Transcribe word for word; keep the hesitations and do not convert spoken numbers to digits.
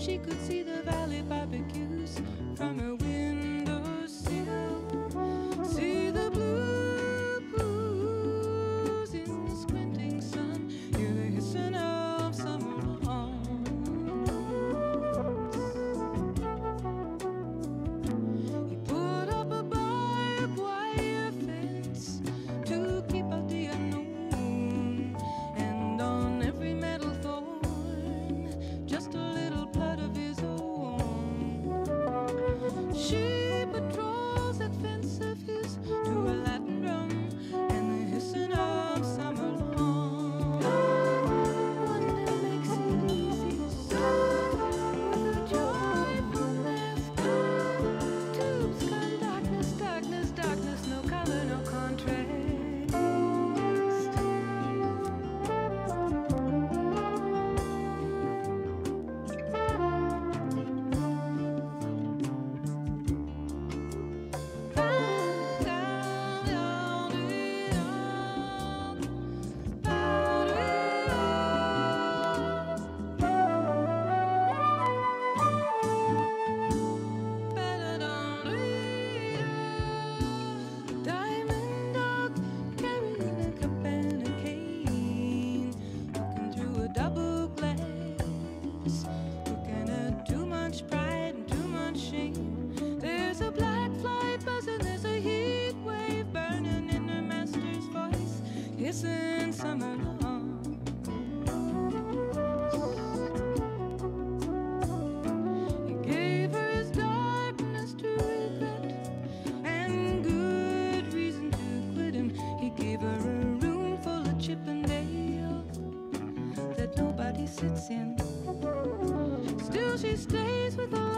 she could see the valley barbecues from her windowsill. See the blue blues in the squinting sun, hear the hissing of summer lawns. He put up a barbed wire fence to keep out the unknown, and on every metal thorn, just a little blood of his own. She patrols that fence of his to a Latin drum and the hissing of summer lawn. One that makes it easy, so with a joyful laughter. Tubes come darkness, darkness, darkness, no color, no contrast. Diamond dog carrying a cup and a cane, looking through a double glass, looking at too much pride and too much shame. There's a black fly buzzing, there's a heat wave burning in her master's voice, hissing summer lawns. He gave her his darkness to regret, and good reason to quit him. He gave her a room full of Chippendale that nobody sits in. Still she stays with all